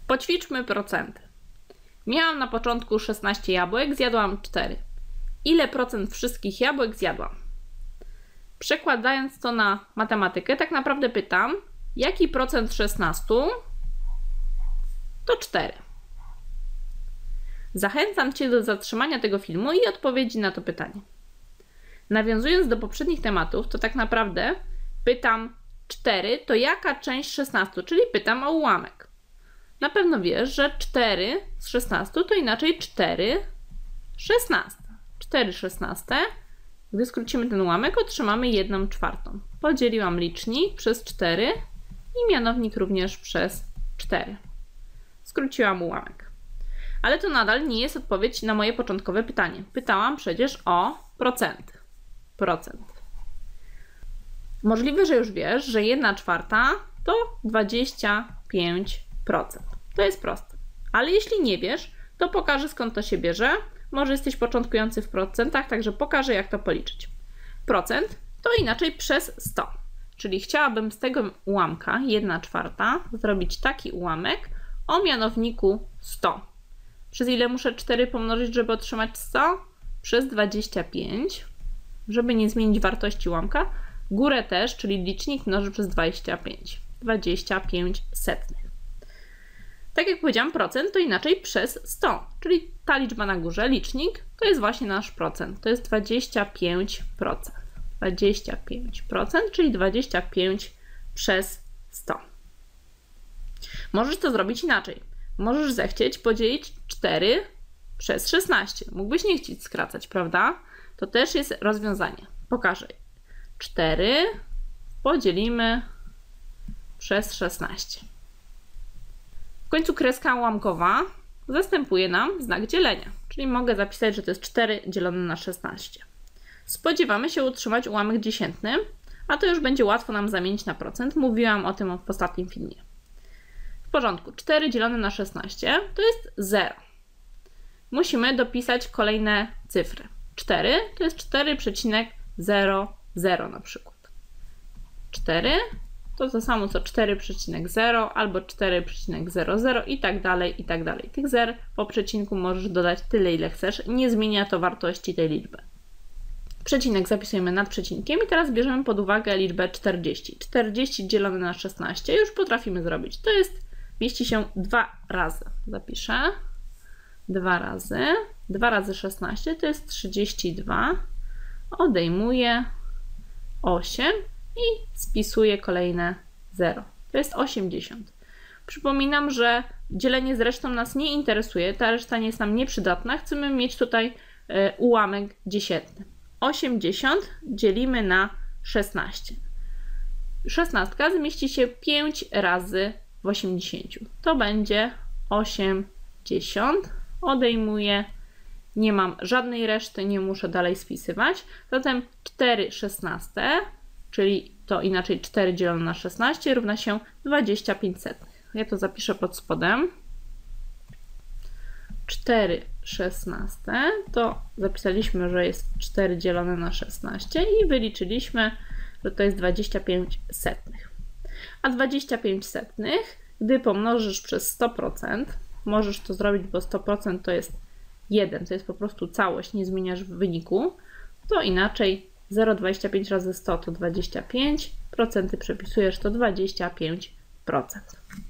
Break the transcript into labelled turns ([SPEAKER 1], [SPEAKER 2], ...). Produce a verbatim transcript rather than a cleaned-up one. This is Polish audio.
[SPEAKER 1] Poćwiczmy procenty. Miałam na początku szesnaście jabłek, zjadłam cztery. Ile procent wszystkich jabłek zjadłam? Przekładając to na matematykę, tak naprawdę pytam, jaki procent szesnastu to cztery. Zachęcam Cię do zatrzymania tego filmu i odpowiedzi na to pytanie. Nawiązując do poprzednich tematów, to tak naprawdę pytam cztery to jaka część szesnastu, czyli pytam o ułamek. Na pewno wiesz, że cztery z szesnastu to inaczej cztery szesnaste. cztery szesnaste. Gdy skrócimy ten ułamek, otrzymamy jedną czwartą. Podzieliłam licznik przez cztery i mianownik również przez cztery. Skróciłam ułamek. Ale to nadal nie jest odpowiedź na moje początkowe pytanie. Pytałam przecież o procenty. Procent. Możliwe, że już wiesz, że jedna czwarta to dwadzieścia pięć procent. To jest proste. Ale jeśli nie wiesz, to pokażę, skąd to się bierze. Może jesteś początkujący w procentach, także pokażę, jak to policzyć. Procent to inaczej przez sto. Czyli chciałabym z tego ułamka, jedna czwarta, zrobić taki ułamek o mianowniku sto. Przez ile muszę cztery pomnożyć, żeby otrzymać sto? Przez dwadzieścia pięć. Żeby nie zmienić wartości ułamka. Górę też, czyli licznik mnoży przez dwadzieścia pięć. dwadzieścia pięć setnych. Tak jak powiedziałam, procent to inaczej przez sto, czyli ta liczba na górze, licznik, to jest właśnie nasz procent. To jest dwadzieścia pięć procent. dwadzieścia pięć procent, czyli dwadzieścia pięć przez sto. Możesz to zrobić inaczej. Możesz zechcieć podzielić cztery przez szesnaście. Mógłbyś nie chcieć skracać, prawda? To też jest rozwiązanie. Pokażę. cztery podzielimy przez szesnaście. W końcu kreska ułamkowa zastępuje nam znak dzielenia, czyli mogę zapisać, że to jest cztery dzielone na szesnaście. Spodziewamy się utrzymać ułamek dziesiętny, a to już będzie łatwo nam zamienić na procent. Mówiłam o tym w ostatnim filmie. W porządku, cztery dzielone na szesnaście to jest zero. Musimy dopisać kolejne cyfry. cztery to jest cztery przecinek zero zero na przykład. cztery to to samo co cztery przecinek zero albo cztery przecinek zero zero i tak dalej, i tak dalej. Tych zer po przecinku możesz dodać tyle, ile chcesz. Nie zmienia to wartości tej liczby. Przecinek zapisujemy nad przecinkiem i teraz bierzemy pod uwagę liczbę czterdzieści. czterdzieści dzielone na szesnaście już potrafimy zrobić. To jest, mieści się dwa razy. Zapiszę. dwa razy. dwa razy szesnaście to jest trzydzieści dwa. Odejmuję osiem i spisuję kolejne zero. To jest osiemdziesiąt. Przypominam, że dzielenie z resztą nas nie interesuje. Ta reszta nie jest nam nieprzydatna. Chcemy mieć tutaj y, ułamek dziesiętny. osiemdziesiąt dzielimy na szesnaście. szesnastka zmieści się pięć razy w osiemdziesięciu. To będzie osiemdziesiąt. Odejmuję. Nie mam żadnej reszty, nie muszę dalej spisywać. Zatem cztery szesnaste, czyli to inaczej cztery dzielone na szesnaście równa się dwadzieścia pięć setnych. Ja to zapiszę pod spodem. cztery szesnaste to zapisaliśmy, że jest cztery dzielone na szesnaście i wyliczyliśmy, że to jest dwadzieścia pięć setnych. A dwadzieścia pięć setnych, gdy pomnożysz przez sto procent, możesz to zrobić, bo sto procent to jest jeden, to jest po prostu całość, nie zmieniasz w wyniku, to inaczej zero przecinek dwadzieścia pięć razy sto to dwadzieścia pięć, procenty przepisujesz to dwadzieścia pięć procent.